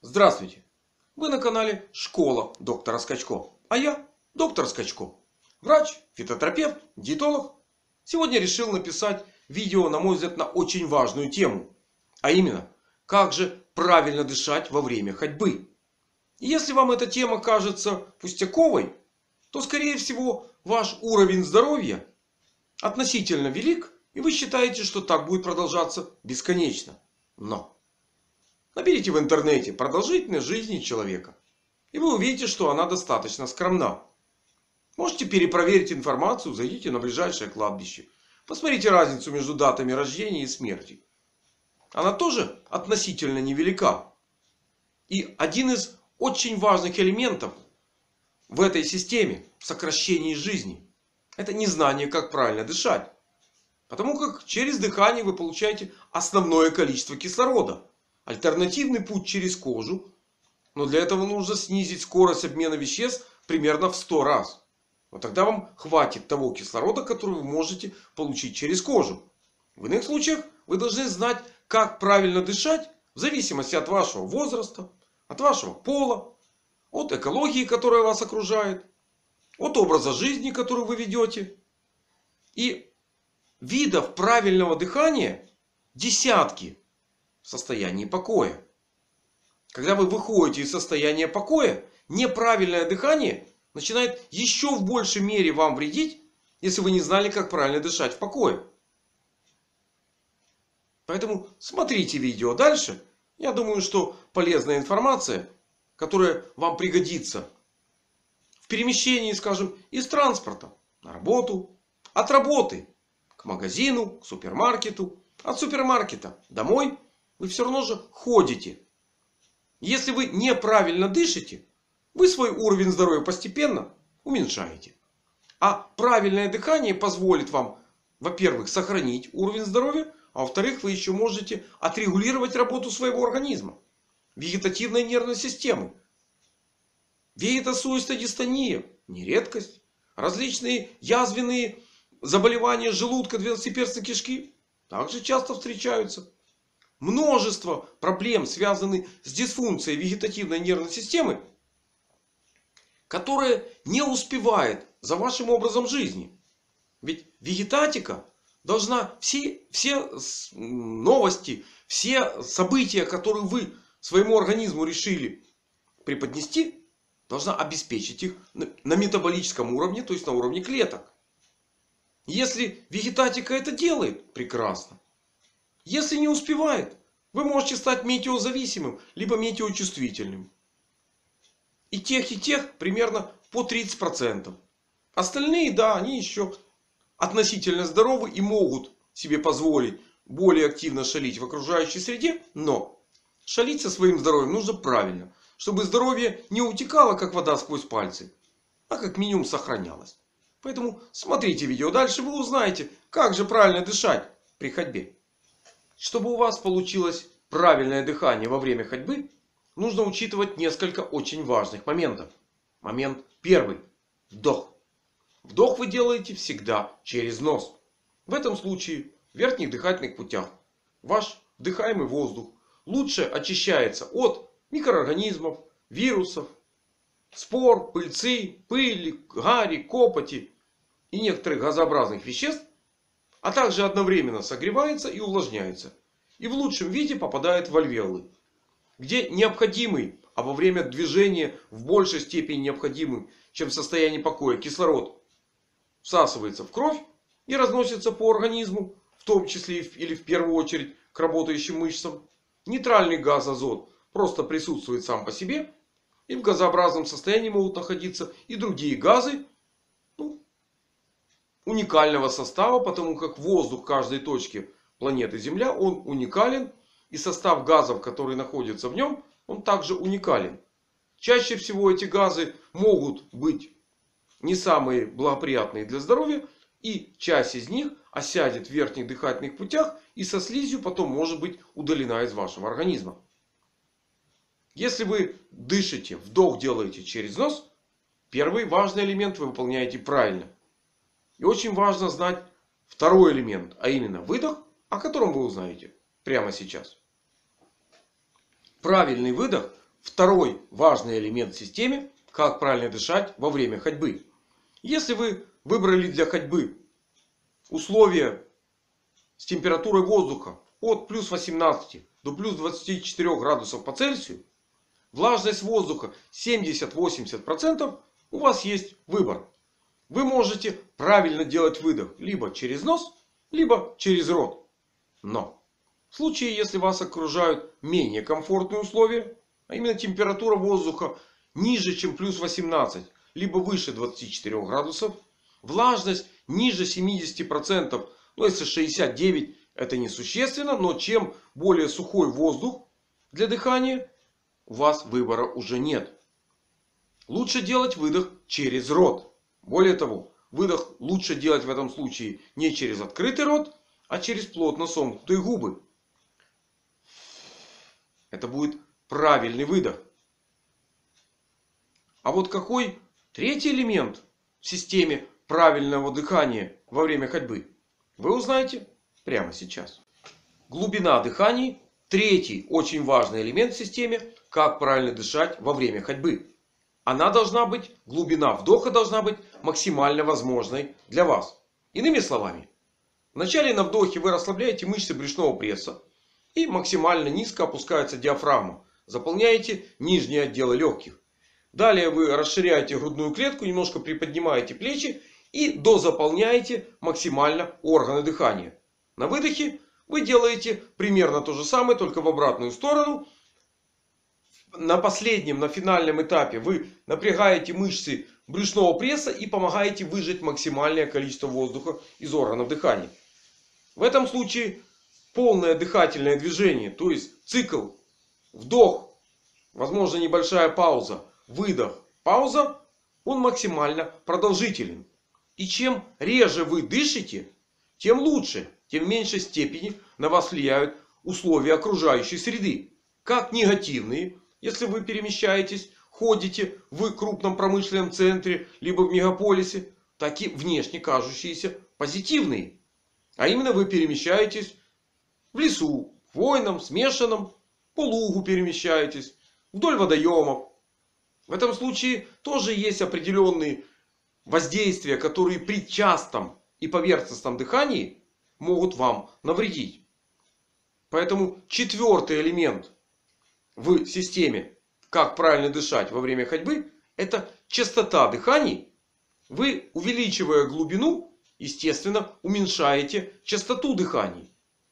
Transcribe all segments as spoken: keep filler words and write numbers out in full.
Здравствуйте! Вы на канале Школа доктора Скачко. А я доктор Скачко. Врач, фитотерапевт, диетолог. Сегодня решил написать видео, на мой взгляд, на очень важную тему. А именно, как же правильно дышать во время ходьбы. И если вам эта тема кажется пустяковой, то скорее всего ваш уровень здоровья относительно велик. И вы считаете, что так будет продолжаться бесконечно. Но наберите в интернете продолжительность жизни человека. И вы увидите, что она достаточно скромна. Можете перепроверить информацию. Зайдите на ближайшее кладбище. Посмотрите разницу между датами рождения и смерти. Она тоже относительно невелика. И один из очень важных элементов в этой системе, в сокращении жизни, это незнание, как правильно дышать. Потому как через дыхание вы получаете основное количество кислорода. Альтернативный путь через кожу. Но для этого нужно снизить скорость обмена веществ примерно в сто раз. Вот тогда вам хватит того кислорода, который вы можете получить через кожу. В иных случаях вы должны знать, как правильно дышать. В зависимости от вашего возраста, от вашего пола, от экологии, которая вас окружает, от образа жизни, который вы ведете. И видов правильного дыхания десятки. В состоянии покоя. Когда вы выходите из состояния покоя, неправильное дыхание начинает еще в большей мере вам вредить, если вы не знали, как правильно дышать в покое. Поэтому смотрите видео дальше. Я думаю, что полезная информация, которая вам пригодится в перемещении, скажем, из транспорта на работу, от работы к магазину, к супермаркету, от супермаркета домой. Вы все равно же ходите. Если вы неправильно дышите, вы свой уровень здоровья постепенно уменьшаете. А правильное дыхание позволит вам, во-первых, сохранить уровень здоровья. А во-вторых, вы еще можете отрегулировать работу своего организма. Вегетативной нервной системы. Вегетосуистая дистония. Не редкость. Различные язвенные заболевания желудка, двенадцатиперстной кишки также часто встречаются. Множество проблем, связанных с дисфункцией вегетативной нервной системы, которая не успевает за вашим образом жизни. Ведь вегетатика должна все, все новости, все события, которые вы своему организму решили преподнести, должна обеспечить их на метаболическом уровне, то есть на уровне клеток. Если вегетатика это делает, прекрасно. Если не успевает, вы можете стать метеозависимым, либо метеочувствительным. И тех, и тех примерно по тридцать процентов. Остальные, да, они еще относительно здоровы и могут себе позволить более активно шалить в окружающей среде. Но шалить со своим здоровьем нужно правильно. Чтобы здоровье не утекало, как вода сквозь пальцы, а как минимум сохранялось. Поэтому смотрите видео дальше, вы узнаете, как же правильно дышать при ходьбе. Чтобы у вас получилось правильное дыхание во время ходьбы, нужно учитывать несколько очень важных моментов. Момент первый. Вдох. Вдох вы делаете всегда через нос. В этом случае в верхних дыхательных путях ваш вдыхаемый воздух лучше очищается от микроорганизмов, вирусов, спор, пыльцы, пыли, гари, копоти и некоторых газообразных веществ. А также одновременно согревается и увлажняется. И в лучшем виде попадает в альвеолы. Где необходимый, а во время движения в большей степени необходимый, чем в состоянии покоя, кислород всасывается в кровь и разносится по организму. В том числе или в первую очередь к работающим мышцам. Нейтральный газ азот просто присутствует сам по себе. И в газообразном состоянии могут находиться и другие газы. Уникального состава, потому как воздух каждой точки планеты Земля, он уникален. И состав газов, которые находятся в нем, он также уникален. Чаще всего эти газы могут быть не самые благоприятные для здоровья. И часть из них осядет в верхних дыхательных путях. И со слизью потом может быть удалена из вашего организма. Если вы дышите, вдох делаете через нос, первый важный элемент вы выполняете правильно. И очень важно знать второй элемент, а именно выдох, о котором вы узнаете прямо сейчас. Правильный выдох второй важный элемент в системе, как правильно дышать во время ходьбы. Если вы выбрали для ходьбы условия с температурой воздуха от плюс восемнадцати до плюс двадцати четырёх градусов по Цельсию, влажность воздуха семьдесят-восемьдесят процентов, у вас есть выбор. Вы можете правильно делать выдох либо через нос, либо через рот. Но в случае, если вас окружают менее комфортные условия, а именно температура воздуха ниже, чем плюс восемнадцать, либо выше двадцати четырёх градусов, влажность ниже семидесяти процентов, ну если шестьдесят девять процентов, это несущественно, но чем более сухой воздух для дыхания, у вас выбора уже нет. Лучше делать выдох через рот. Более того, выдох лучше делать в этом случае не через открытый рот, а через плотно сомкнутые губы. Это будет правильный выдох. А вот какой третий элемент в системе правильного дыхания во время ходьбы, вы узнаете прямо сейчас. Глубина дыхания — третий очень важный элемент в системе, как правильно дышать во время ходьбы. Она должна быть, глубина вдоха должна быть максимально возможной для вас. Иными словами, вначале на вдохе вы расслабляете мышцы брюшного пресса и максимально низко опускается диафрагма. Заполняете нижние отделы легких. Далее вы расширяете грудную клетку, немножко приподнимаете плечи и дозаполняете максимально органы дыхания. На выдохе вы делаете примерно то же самое, только в обратную сторону. На последнем, на финальном этапе вы напрягаете мышцы брюшного пресса и помогаете выжать максимальное количество воздуха из органов дыхания. В этом случае полное дыхательное движение, то есть цикл вдох, возможно небольшая пауза, выдох, пауза, он максимально продолжителен. И чем реже вы дышите, тем лучше, тем в меньшей степени на вас влияют условия окружающей среды. Как негативные, если вы перемещаетесь, ходите в крупном промышленном центре, либо в мегаполисе, так и внешне кажущиеся позитивные. А именно вы перемещаетесь в лесу, хвойном, смешанном, по лугу перемещаетесь, вдоль водоемов. В этом случае тоже есть определенные воздействия, которые при частом и поверхностном дыхании могут вам навредить. Поэтому четвертый элемент в системе, как правильно дышать во время ходьбы, это частота дыханий. Вы, увеличивая глубину, естественно, уменьшаете частоту дыханий.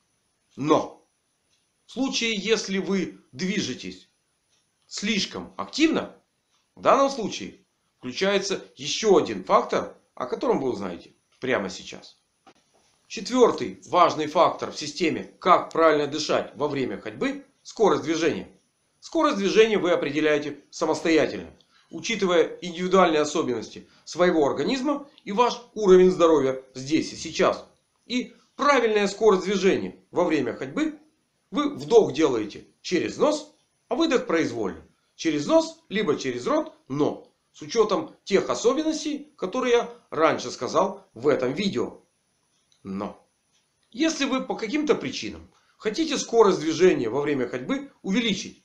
Но в случае, если вы движетесь слишком активно, в данном случае включается еще один фактор, о котором вы узнаете прямо сейчас. Четвертый важный фактор в системе, как правильно дышать во время ходьбы, скорость движения. Скорость движения вы определяете самостоятельно, учитывая индивидуальные особенности своего организма и ваш уровень здоровья здесь и сейчас. И правильная скорость движения во время ходьбы вы вдох делаете через нос, а выдох произвольно. Через нос, либо через рот, но с учетом тех особенностей, которые я раньше сказал в этом видео. Но если вы по каким-то причинам хотите скорость движения во время ходьбы увеличить,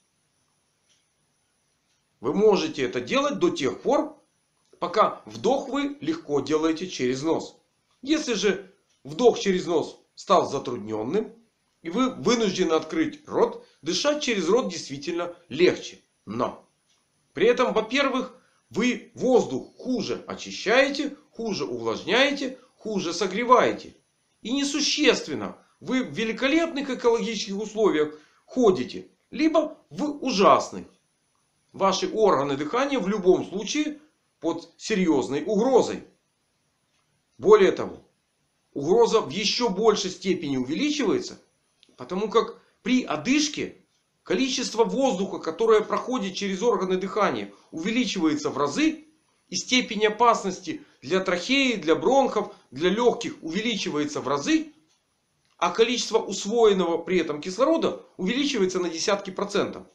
вы можете это делать до тех пор, пока вдох вы легко делаете через нос. Если же вдох через нос стал затрудненным, и вы вынуждены открыть рот, дышать через рот действительно легче. Но при этом, во-первых, вы воздух хуже очищаете, хуже увлажняете, хуже согреваете. И несущественно, вы в великолепных экологических условиях ходите, либо в ужасных. Ваши органы дыхания в любом случае под серьезной угрозой. Более того, угроза в еще большей степени увеличивается, потому как при одышке количество воздуха, которое проходит через органы дыхания, увеличивается в разы. И степень опасности для трахеи, для бронхов, для легких увеличивается в разы. А количество усвоенного при этом кислорода увеличивается на десятки процентов.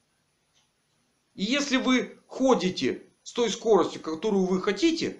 И если вы ходите с той скоростью, которую вы хотите,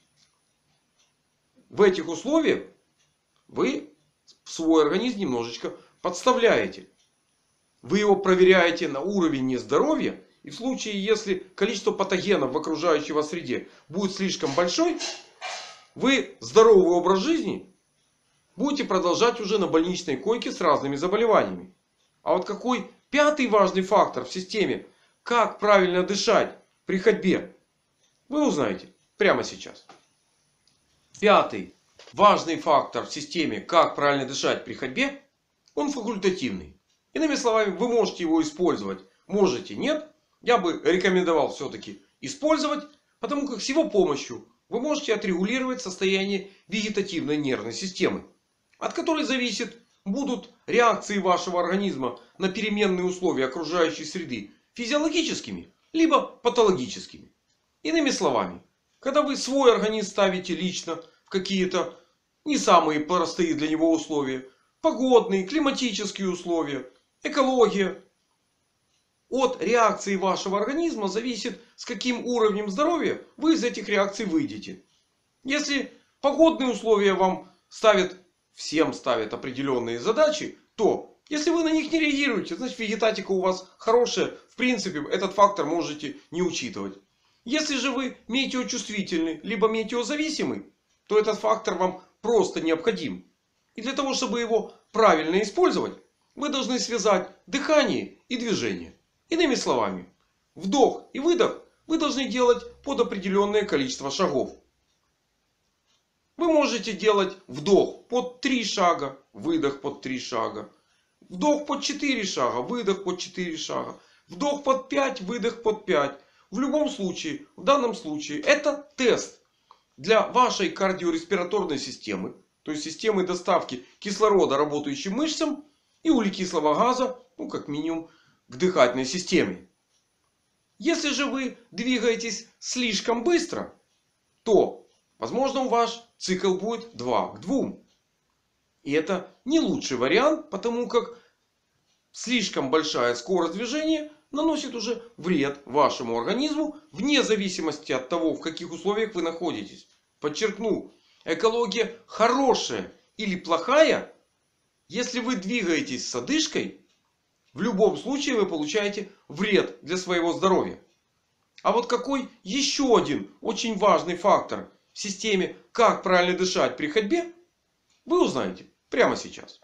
в этих условиях вы свой организм немножечко подставляете. Вы его проверяете на уровень нездоровья. И в случае, если количество патогенов в окружающей вас среде будет слишком большой, вы здоровый образ жизни будете продолжать уже на больничной койке с разными заболеваниями. А вот какой пятый важный фактор в системе, как правильно дышать при ходьбе, вы узнаете прямо сейчас. Пятый важный фактор в системе, как правильно дышать при ходьбе, он факультативный. Иными словами, вы можете его использовать, можете нет. Я бы рекомендовал все-таки использовать, потому как с его помощью вы можете отрегулировать состояние вегетативной нервной системы, от которой зависит, будут реакции вашего организма на переменные условия окружающей среды физиологическими, либо патологическими. Иными словами, когда вы свой организм ставите лично в какие-то не самые простые для него условия, погодные, климатические условия, экология, от реакции вашего организма зависит, с каким уровнем здоровья вы из этих реакций выйдете. Если погодные условия вам ставят, всем ставят определенные задачи, то если вы на них не реагируете, значит вегетатика у вас хорошая. В принципе, этот фактор можете не учитывать. Если же вы метеочувствительный, либо метеозависимый, то этот фактор вам просто необходим. И для того, чтобы его правильно использовать, вы должны связать дыхание и движение. Иными словами, вдох и выдох вы должны делать под определенное количество шагов. Вы можете делать вдох под три шага, выдох под три шага. Вдох под четыре шага, выдох под четыре шага. Вдох под пять, выдох под пять. В любом случае, в данном случае, это тест для вашей кардиореспираторной системы. То есть системы доставки кислорода работающим мышцам и углекислого газа, ну как минимум, к дыхательной системе. Если же вы двигаетесь слишком быстро, то возможно ваш цикл будет два к двум. И это не лучший вариант, потому как слишком большая скорость движения наносит уже вред вашему организму, вне зависимости от того, в каких условиях вы находитесь. Подчеркну, экология хорошая или плохая, если вы двигаетесь с одышкой, в любом случае вы получаете вред для своего здоровья. А вот какой еще один очень важный фактор в системе, как правильно дышать при ходьбе, вы узнаете прямо сейчас.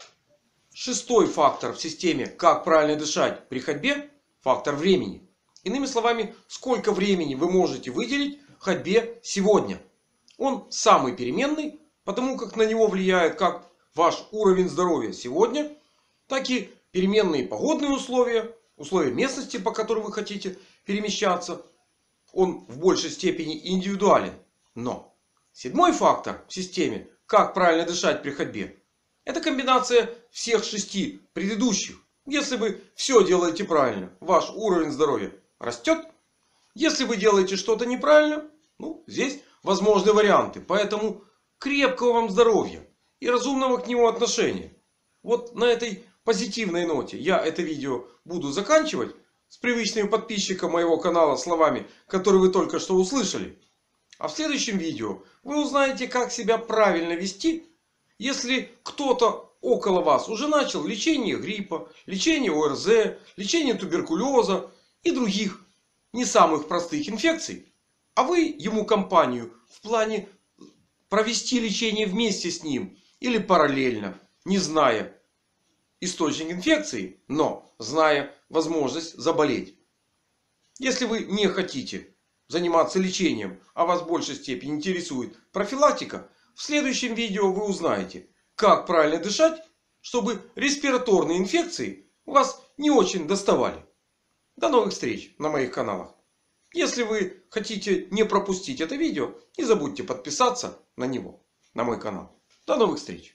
Шестой фактор в системе, как правильно дышать при ходьбе, фактор времени. Иными словами, сколько времени вы можете выделить ходьбе сегодня. Он самый переменный, потому как на него влияет как ваш уровень здоровья сегодня, так и переменные погодные условия, условия местности, по которой вы хотите перемещаться. Он в большей степени индивидуален. Но седьмой фактор в системе, как правильно дышать при ходьбе, это комбинация всех шести предыдущих. Если вы все делаете правильно, ваш уровень здоровья растет. Если вы делаете что-то неправильно, ну, здесь возможны варианты. Поэтому крепкого вам здоровья и разумного к нему отношения. Вот на этой позитивной ноте я это видео буду заканчивать. С привычным подписчиком моего канала словами, которые вы только что услышали. А в следующем видео вы узнаете, как себя правильно вести, если кто-то около вас уже начал лечение гриппа, лечение ОРЗ, лечение туберкулеза и других не самых простых инфекций. А вы ему компанию в плане провести лечение вместе с ним или параллельно, не зная источник инфекции, но зная возможность заболеть. Если вы не хотите заниматься лечением, а вас в большей степени интересует профилактика, в следующем видео вы узнаете, как правильно дышать, чтобы респираторные инфекции вас не очень доставали. До новых встреч на моих каналах. Если вы хотите не пропустить это видео, не забудьте подписаться на него, на мой канал. До новых встреч.